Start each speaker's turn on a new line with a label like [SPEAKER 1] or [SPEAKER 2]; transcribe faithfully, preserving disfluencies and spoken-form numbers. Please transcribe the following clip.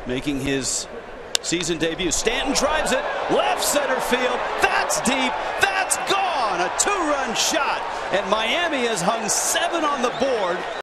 [SPEAKER 1] making his season debut. Stanton drives it left center field. That's deep. That's gone. A two-run shot. And Miami has hung seven on the board.